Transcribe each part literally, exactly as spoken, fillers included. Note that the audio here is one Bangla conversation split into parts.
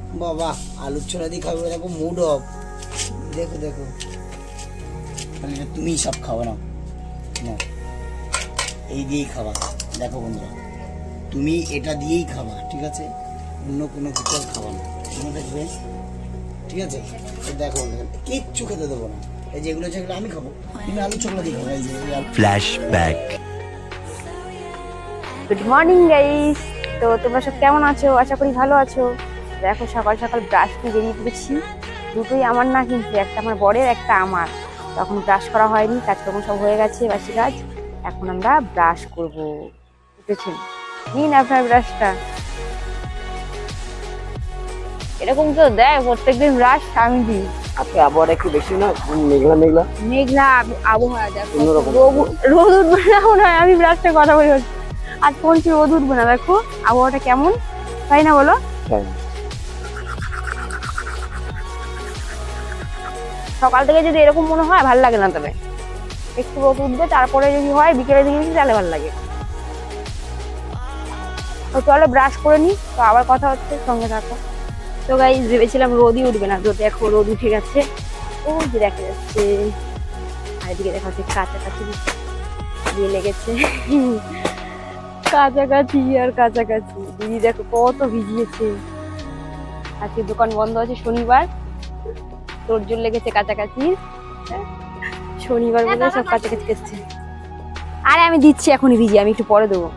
বাবা আলুর ছোলা দিয়ে খাবে, দেখো মুড অফ। দেখো দেখো তুমি সব খাওয়া না, এই দিয়েই খাওয়া। দেখো বন্ধুরা তুমি এটা দিয়েই খাবা, ঠিক আছে? অন্য কোনো কিছু খাওয়া না, মনে থাকবে, ঠিক আছে? দেখো কিচ্ছু খেতে দেবো না, এই যেগুলো যেগুলো আমি খাবো তুমি আলু ছোলা দিয়ে খাবো। এই যে ফ্ল্যাশব্যাক। গুড মর্নিং গাইস, তো তোমরা সব কেমন আছো? আশা করি ভালো আছো। দেখো সকাল সকাল ব্রাশ নিয়ে বেরিয়ে পড়েছি। দুটোই আমার না, কিন্তু একটা আমার বরের, একটা আমার। তখন ব্রাশ করা হয়নি, কাজকর্ম সব হয়ে গেছে, বাসি কাজ। এখন আমরা ব্রাশ করবো। বুঝেছেন? নিন আপনার ব্রাশটা। এরকম তো দেয় প্রত্যেকদিন ব্রাশ, আমি দিই। আজকে আবহাওয়াটা একটু বেশি না, মেঘলা মেঘলা মেঘলা আবহাওয়া। দেখো রোদ উঠবে না মনে হয়, আমি ব্রাশটা কথা বলি আজ বলছি রোদ উঠবে না। দেখো আবহাওয়াটা কেমন, তাই না বলো? সকাল থেকে যদি এরকম মনে হয় ভালো লাগে না, তবে একটু রোদ উঠবে তারপরে যদি হয় বিকেলের দিকে তাহলে ভালো লাগে। তো চলো ব্রাশ করে নি, তো আবার কথা হচ্ছে, সঙ্গে থাকো। তো গাইস ভেবেছিলাম রোদই উঠবে না, তো দেখো রোদ উঠে গেছে। ও যে দেখা যাচ্ছে, আর এদিকে দেখা যাচ্ছে কাছাকাছি দিয়ে লেগেছে। কাছাকাছি আর কাছাকাছি। দিদি দেখো কত ভিজিয়েছে। আজকে দোকান বন্ধ আছে, শনিবার, তোর জোর লেগেছে কাছাকাছি। শনিবার বলে সব কাছাকাছি করছে। আরে আমি দিচ্ছি এখনই ভিজি, আমি একটু পরে দেবো।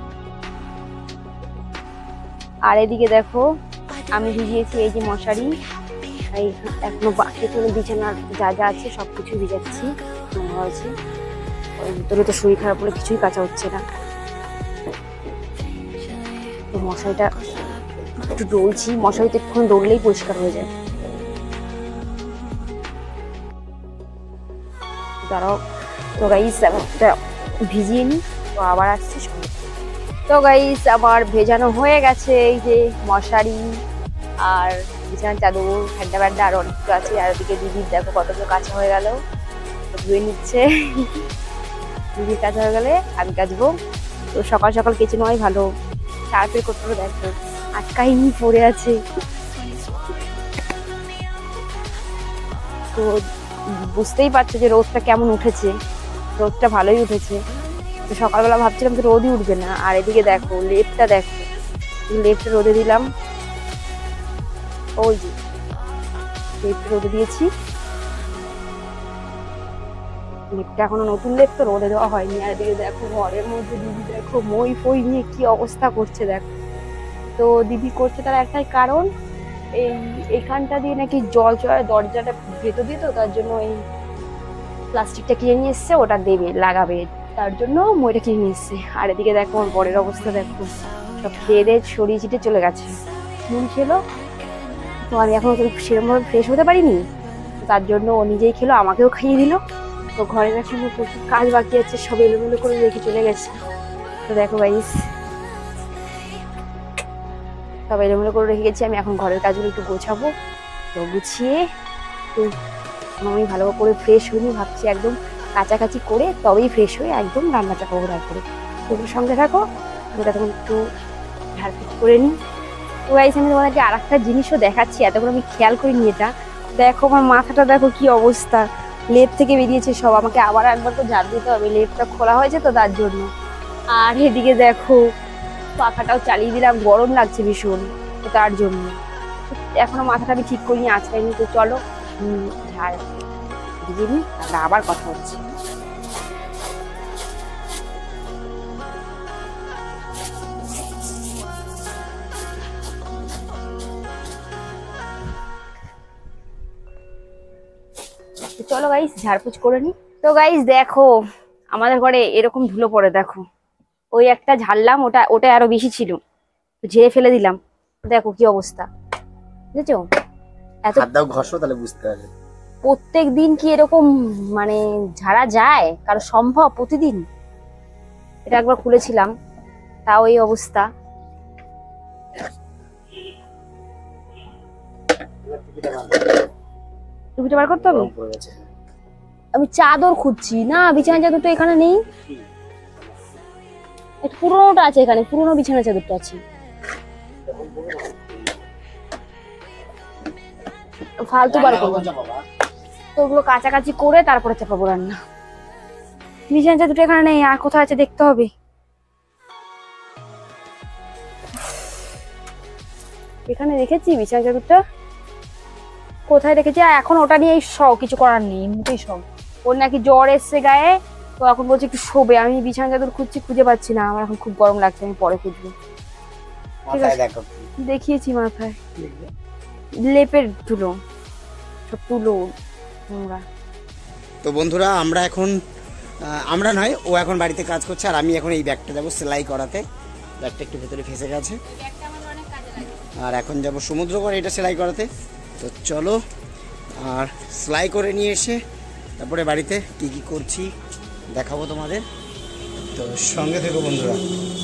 আর এদিকে দেখো আমি ভিজিয়েছি এই যে মশারি, এই এখনো বাকি কোনো বিছানার যা যা আছে সবকিছু ভিজাচ্ছি। মনে হয়েছে ওই ভিতরে তো শরীর খারাপ হলে কিছুই কাঁচা হচ্ছে না। তো মশারিটা একটু ডলছি, মশারিতে একটুখানি ডললেই পরিষ্কার হয়ে যায়। দাঁড়াও, তো গাইস একটা ভিজিয়ে নি, তো আবার আসছি সঙ্গে। তো গাইস আবার ভেজানো হয়ে গেছে, এই যে মশারি আর বিছানার চাদর, ঠান্ডা ব্যান্ডা আর অনেক কিছু আছে। আর ওদিকে দিদির দেখো কতগুলো কাঁচা হয়ে গেল, ধুয়ে নিচ্ছে। দিদির কাঁচা হয়ে গেলে আমি কাচবো। তো সকাল সকাল কেচে নেওয়াই ভালো, তাড়াতাড়ি করতে হবে। দেখো আটকাইনি পড়ে আছে। তো বুঝতেই পারছো যে রোদটা কেমন উঠেছে, রোদটা ভালোই উঠেছে। তো সকালবেলা ভাবছিলাম যে রোদই উঠবে না। আর এদিকে দেখো লেপটা, দেখো লেপটা রোদে দিলাম, ওই যে লেপটা রোদে দিয়েছি। লেপটা এখনো নতুন লেপ, তো রোদে দেওয়া হয়নি। আর এদিকে দেখো ঘরের মধ্যে দিদি দেখো মই ফই নিয়ে কি অবস্থা করছে দেখো। তো দিদি করছে তার একটাই কারণ, এই এখানটা দিয়ে নাকি জল চড়ে, দরজাটা ভেতর দিয়ে, তো তার জন্য এই প্লাস্টিকটা কিনে নিয়ে এসছে, ওটা দেবে লাগাবে, তার জন্য মইটা কিনে নিয়ে এসছে। আর এদিকে দেখো আমার বরের অবস্থা দেখো, সব খেয়ে দিয়ে ছড়িয়ে ছিটে চলে গেছে। নুন খেলো, তো আমি এখনো সেরকমভাবে ফ্রেশ হতে পারিনি, তার জন্য ও নিজেই খেলো, আমাকেও খাইয়ে দিল। তো ঘরের এখন প্রচুর কাজ বাকি আছে, সব এলোমেলো করে রেখে চলে গেছে। তো দেখো গাইস সব এলোমেলো করে রেখে গেছি, আমি এখন ঘরের কাজগুলো একটু গোছাবো। তো গুছিয়ে তো আমি ভালো করে ফ্রেশ হইনি, ভাবছি একদম কাছাকাছি করে তবেই ফ্রেশ হয়ে একদম রান্নাটা করবো। তারপরে তোমরা সঙ্গে থাকো, ওটা তখন একটু ঝাড়পিট করে নিই। তো গাইস আমি তোমাদেরকে আর একটা জিনিসও দেখাচ্ছি, এতক্ষণ আমি খেয়াল করিনি এটা। দেখো আমার মাথাটা দেখো কি অবস্থা, লেপ থেকে বেরিয়েছে সব। আমাকে আবার একবার তো ঝাড় দিতে হবে, লেপটা খোলা হয়েছে তো তার জন্য। আর এদিকে দেখো পাখাটাও চালিয়ে দিলাম, গরম লাগছে ভীষণ, তো তার জন্য এখনো মাথাটা আমি ঠিক করিনি, আঁচড়াইনি। তো চলো ঝাড় দিয়ে নিই, তারপরে আবার কথা হচ্ছে। চলো গাইস ঝাড়পুছ করে নি। তো গাইস দেখো আমাদের ঘরে এরকম ধুলো পড়ে, দেখো ওই একটা ঝাড়লাম, ওটা ওটা আরো বেশি ছিল, ঝেড়ে ফেলে দিলাম। দেখো কি অবস্থা, বুঝেছো? এত দাও ঘষো তাহলে বুঝতে পারবে। প্রত্যেক দিন কি এরকম মানে ঝাড়া যায় কারো সম্ভব প্রতিদিন? এটা একবার খুলেছিলাম, তাও এই অবস্থা। টুপিটা বার করতে হবে, আমি চাদর খুঁজছি না, বিছানা চাদর তো এখানে নেই, একটা পুরোনোটা আছে এখানে, পুরোনো বিছানা চাদরটা আছে। ফালতু বার করবো তো, ওগুলো কাছাকাছি করে তারপরে চাপাবো রান্না। বিছানা চাদর দুটো এখানে নেই, আর কোথায় আছে দেখতে হবে। এখানে রেখেছি বিছানা চাদরটা, কোথায় রেখেছি? আর এখন ওটা নিয়েই সব, কিছু করার নেই, এমনিতেই সব। ওর নাকি জ্বর এসছে গায়ে, তো এখন বলছে একটু শোবে। আমি বিছানা চাদর খুঁজছি, খুঁজে পাচ্ছি না। আমার এখন খুব গরম লাগছে, আমি পরে খুঁজবো। দেখিয়েছি মাথায়, লেপের ধুলো সব তুলো নোংরা। তো বন্ধুরা আমরা এখন, আমরা নয়, ও এখন বাড়িতে কাজ করছে, আর আমি এখন এই ব্যাগটা যাবো সেলাই করাতে। ব্যাগটা একটু ভেতরে ফেসে গেছে, আর এখন যাব সমুদ্র করে এটা সেলাই করাতে। তো চলো, আর সেলাই করে নিয়ে এসে তারপরে বাড়িতে কি কি করছি দেখাবো তোমাদের, তো সঙ্গে থেকো বন্ধুরা।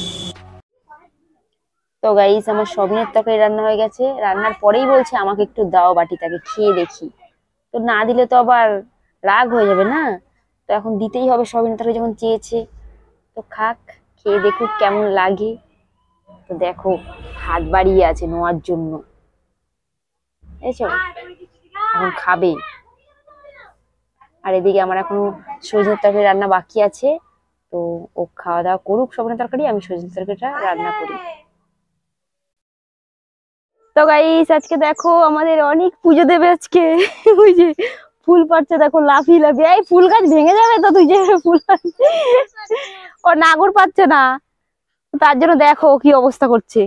তো গাইস আমার সবিনের তরকারি রান্না হয়ে গেছে। রান্নার পরেই বলছে আমাকে একটু দাও বাটিটাকে, খেয়ে দেখি। তো না দিলে তো আবার রাগ হয়ে যাবে না, তো এখন দিতেই হবে। সবিনের তরকারি যখন চেয়েছে, তো খাক, খেয়ে দেখুক কেমন লাগে। তো দেখো হাত বাড়িয়ে আছে নেওয়ার জন্য, বুঝেছো? এখন খাবে। আর এদিকে আমার এখনো সজনের তরকারি রান্না বাকি আছে, তো ও খাওয়া দাওয়া করুক সবিনের তরকারি, আমি সজনের তরকারিটা রান্না করি। তো গাইস আজকে দেখো আমাদের অনেক পুজো দেবে আজকে। ওই যে ফুল পাচ্ছে দেখো, লাফিয়ে লাফিয়ে। এই ফুল গাছ ভেঙে যাবে তো, তুই যে ফুল ও নাগর পাচ্ছে না, তার জন্য দেখো কি অবস্থা করছে।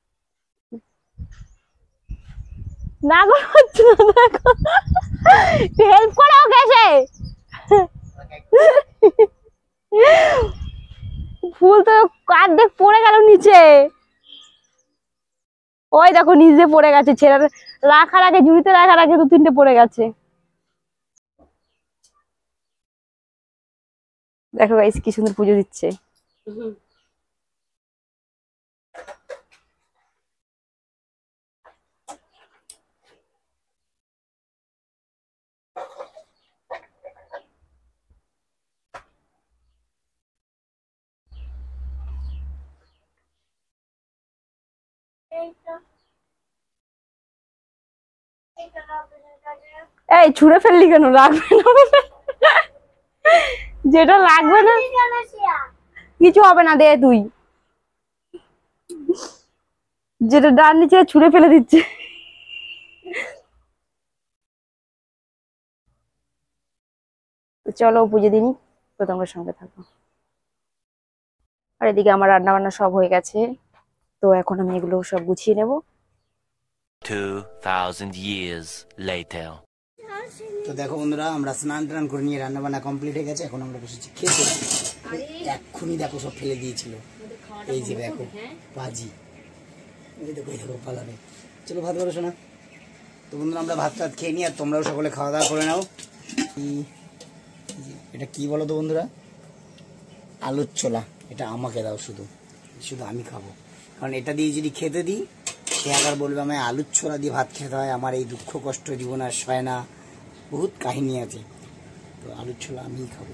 নাগর পাচ্ছে না, দেখো হেল্প করো ওকে এসে। ফুল তো অর্ধেক পড়ে গেল নিচে, ওই দেখো নিচে পড়ে গেছে। ছেড়ে রাখার আগে, ঝুড়িতে রাখার আগে দু তিনটে পড়ে গেছে। দেখো গাইস কি সুন্দর পুজো দিচ্ছে। এই ছুঁড়ে ফেললি কেন? রাখবে না, যেটা লাগবে না কিছু হবে না, দে তুই। যেটা ডান নিচে ছুঁড়ে ফেলে দিচ্ছে। চলো পুজো দিনই, তো তোমার সঙ্গে থাকো। আর এদিকে আমার রান্না বান্না সব হয়ে গেছে, তো এখন আমি এগুলো সব গুছিয়ে নেব। two thousand years later. তো দেখো বন্ধুরা, আমরা স্নান টান করে নিয়ে রান্না বান্না কমপ্লিট হয়ে গেছে, এখন আমরা বসেছি খেতে। এক্ষুনি দেখো সব ফেলে দিয়েছিল, এই যে দেখো বাজি, এই দেখো এই দেখো পালাবে। চলো ভাত বলো শোনা। তো বন্ধুরা আমরা ভাত টাত খেয়ে নিই, আর তোমরাও সকলে খাওয়া দাওয়া করে নাও। এটা কি বলো তো বন্ধুরা? আলুর ছোলা। এটা আমাকে দাও, শুধু শুধু আমি খাবো, কারণ এটা দিয়ে যদি খেতে দিই সে আবার বলবে আমায় আলুর ছোলা দিয়ে ভাত খেতে হয়। আমার এই দুঃখ কষ্ট জীবন আর সয় না, বহুত কাহিনী আছে। তো আলুর ছোলা আমিই খাবো।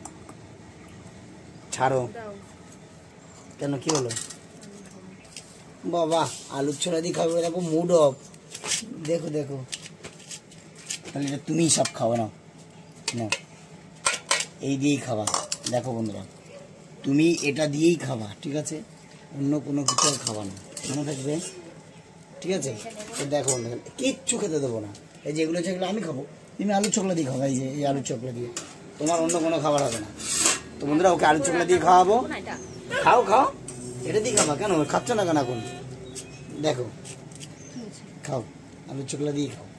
ছাড়ো কেন, কি হলো বাবা? আলুর ছোলা দিয়ে খাবে, দেখো মুড অফ। দেখো দেখো, তাহলে এটা তুমিই সব খাওয়া নাও, না এই দিয়েই খাবা। দেখো বন্ধুরা, তুমি এটা দিয়েই খাবা, ঠিক আছে? অন্য কোনো কিছু আর খাবা না, মনে থাকবে, ঠিক আছে? তো দেখো কিচ্ছু খেতে দেবো না, এই যেগুলো যেগুলো আমি খাবো তুমি আলুর চকলা দিয়ে খাবা। এই যে এই আলুর চকলা দিয়ে, তোমার অন্য কোনো খাবার হবে না। তো বন্ধুরা ওকে আলুর চকলা দিয়ে খাওয়াবো। খাও খাও, এটা দিয়ে খাবা। কেন খাচ্ছ না কেন এখন? দেখো খাও, আলুর চকলা দিয়ে খাও।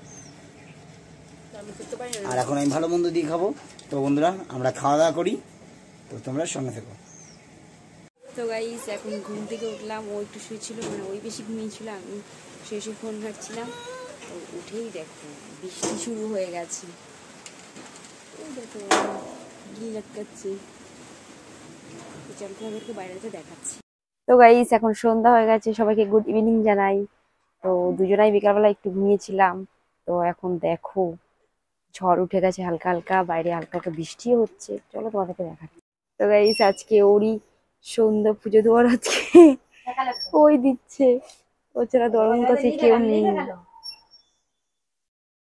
আর এখন আমি ভালো মন্দ দিয়ে খাবো। তো বন্ধুরা আমরা খাওয়া দাওয়া করি, তো তোমরা সঙ্গে থেকো। তো গাইস এখন ঘুম থেকে উঠলাম, ও একটু শুয়েছিল, মানে ওই বেশি ঘুমিয়েছিল, আমি শুয়ে শুয়ে ফোন ঘাটছিলাম। তো উঠেই দেখো বৃষ্টি শুরু হয়ে গেছে, ওই দেখো গিয়ে লটকাচ্ছে। চল তোমাদেরকে বাইরেতে দেখাচ্ছি। তো গাইস এখন সন্ধ্যা হয়ে গেছে, সবাইকে গুড ইভিনিং জানাই। তো দুজনাই বিকালবেলা একটু ঘুমিয়েছিলাম, তো এখন দেখো ঝড় উঠে গেছে হালকা হালকা, বাইরে হালকা হালকা বৃষ্টিও হচ্ছে। চলো তোমাদেরকে দেখাচ্ছি। তো গাইস আজকে ওরই সন্ধ্যা পুজো দেওয়ার, আজকে ওই দিচ্ছে, ও ছাড়া দরম কাছে কেউ নেই।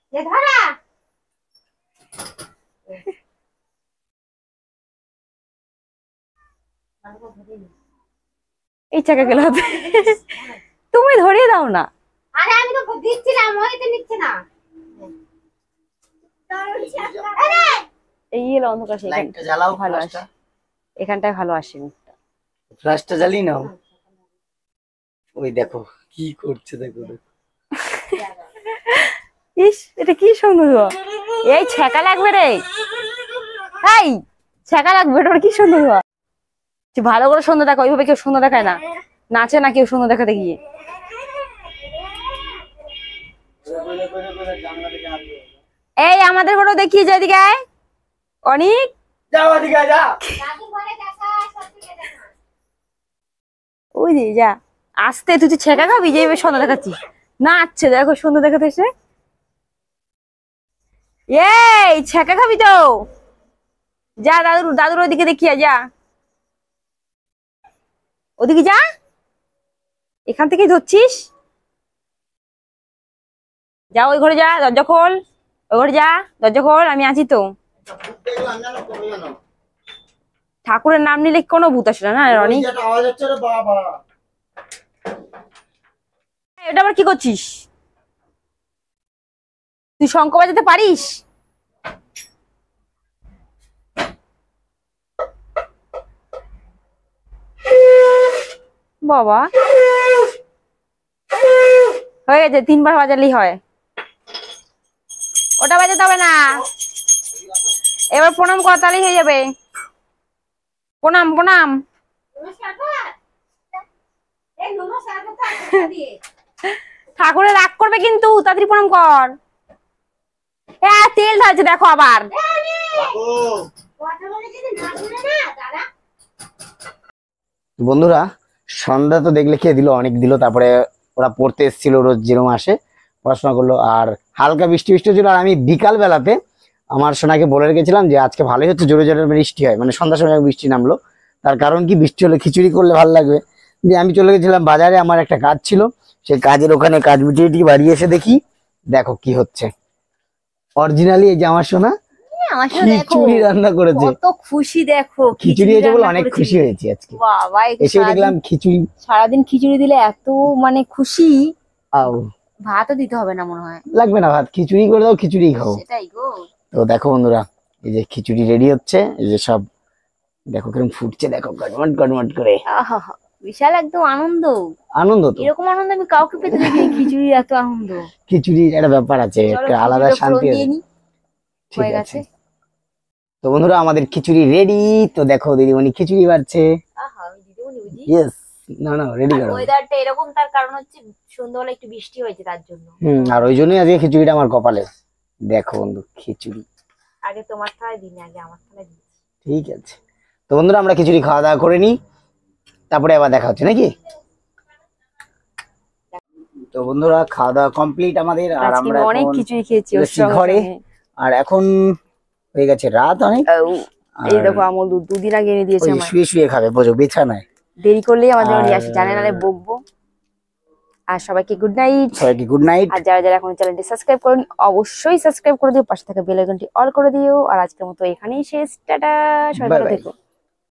এই চাকা গেল হাতে। তুমি ধরিয়ে দাও না। আরে আমি তো দিচ্ছিলাম, ওই তো নিচ্ছে না। আরে এই এলো অন্ধকার, লাইটটা জ্বালাও, ভালো আসে, এখানটায় ভালো আসে মুখটা। ফ্ল্যাশটা জ্বালিয়ে নাও। ওই দেখো কি করছে, দেখো দেখো। ইস, এটা কি সুন্দর। এই ছ্যাঁকা লাগবে রে, এই ছ্যাঁকা লাগবে, এটা কি সুন্দর। ভালো করে সুন্দর দেখা, ওইভাবে কেউ সুন্দর দেখায় না, নাচে না কেউ সুন্দর দেখাতে গিয়ে। এই আমাদের ঘরে দেখিয়ে যায়, এদিকে আয় অনেক, ওই যে যা আসতে, তুই তো ছেঁকা খাবি যে সুন্দর দেখাচ্ছিস। নাচছে দেখো সুন্দর দেখাতে এসে। এই ছেঁকা খাবি তো, যা দাদুর দাদুর ওইদিকে দেখিয়া যা, ওদিকে যা, এখান থেকেই ধরছিস। যা ওই ঘরে যা, দরজা খোল, ওই ঘরে যা, দরজা খোল, আমি আছি তো। ঠাকুরের নাম নিলে কোনো ভূত আসে না রনি। এটা আবার কি করছিস তুই? শঙ্খ বাজাতে পারিস? বাবা হয়ে গেছে, তিনবার বাজালেই হয়। ওটা বাজাতে হবে না, এবার প্রণাম কর, তাহলেই হয়ে যাবে। প্রণাম প্রণাম। ঠাকুরের রাগ করবে কিন্তু, তাড়াতাড়ি প্রণাম কর। হ্যাঁ তেল ঢালছে দেখো আবার। বন্ধুরা সন্ধ্যা তো দেখলে খেয়ে দিল, অনেক দিল। তারপরে ওরা পড়তে এসেছিল, রোজ যেরকম আসে পড়াশোনা করলো, আর হালকা বৃষ্টি বৃষ্টি ছিল। আর আমি বিকাল বেলাতে আমার সোনাকে বলে রেখেছিলাম যে আজকে ভালোই হচ্ছে, জোরে জোরে বৃষ্টি হয়, মানে সন্ধ্যার সময় বৃষ্টি নামলো। তার কারণ কি, বৃষ্টি হলে খিচুড়ি করলে ভালো লাগবে। দিয়ে আমি চলে গেছিলাম বাজারে, আমার একটা কাজ ছিল, সেই কাজের ওখানে কাজ মিটিয়ে টিয়ে বাড়ি এসে দেখি দেখো কি হচ্ছে। অরিজিনালি এই যে আমার সোনা খিচুড়ি রান্না করেছে, কত খুশি দেখো। খিচুড়ি হয়েছে বলে অনেক খুশি হয়েছি আজকে। বাবা এসে দেখলাম খিচুড়ি, সারাদিন খিচুড়ি দিলে এত মানে খুশি, আও ভাতও দিতে হবে না মনে হয়। লাগবে না ভাত, খিচুড়ি করে দাও, খিচুড়ি খাও। সেটাই গো। তো দেখো বন্ধুরা, এই যে খিচুড়ি রেডি হচ্ছে, এই যে সব দেখো কিরকম ফুটছে, দেখো গটমট গটমট করে। আহা, বিশাল একদম আনন্দ। আনন্দ তো, এরকম আনন্দ আমি কাউকে পেতে দেখিনি, খিচুড়ির এত আনন্দ। খিচুড়ির একটা ব্যাপার আছে, একটা আলাদা শান্তি আছে। ঠিক আছে, তো বন্ধুরা আমাদের খিচুড়ি রেডি। তো দেখো দিদিমণি খিচুড়ি বাড়ছে। আহা, আমি দিদিমণি বুঝি। ইয়েস, না না রেডি করো। ওয়েদারটা এরকম, তার কারণ হচ্ছে সন্ধ্যাবেলা একটু বৃষ্টি হয়েছে তার জন্য। হুম, আর ওই জন্যই আজকে খিচুড়িটা আমার কপালে। দেখো বন্ধু খিচুড়ি, আগে তোমার থালায় দিন, আগে আমার থালায় দিন। ঠিক আছে, তো বন্ধুরা আমরা খিচুড়ি খাওয়া দাওয়া করে নিই, তারপরে আবার দেখা হচ্ছে নাকি। তো বন্ধুরা খাওয়া দাওয়া কমপ্লিট আমাদের, আর আমরা অনেক খিচুড়ি খেয়েছি ঘরে। আর এখন হয়ে গেছে রাত অনেক। এই দেখো আমল দুধ দুদিন আগে এনে দিয়েছে আমায়। শুয়ে শুয়ে খাবে বোঝো, বিছানায়। দেরি করলেই আমাদের নিয়ে আসে, জানে নালে বকবো। আর সবাইকে গুড নাইট। সবাইকে গুড নাইট। আর যারা যারা এখন চ্যানেলটি সাবস্ক্রাইব করেন অবশ্যই সাবস্ক্রাইব করে দিও, পাশে থাকা বেল আইকনটি অল করে দিও। আর আজকের মতো এখানেই শেষ, টাটা, সবাই ভালো থেকো।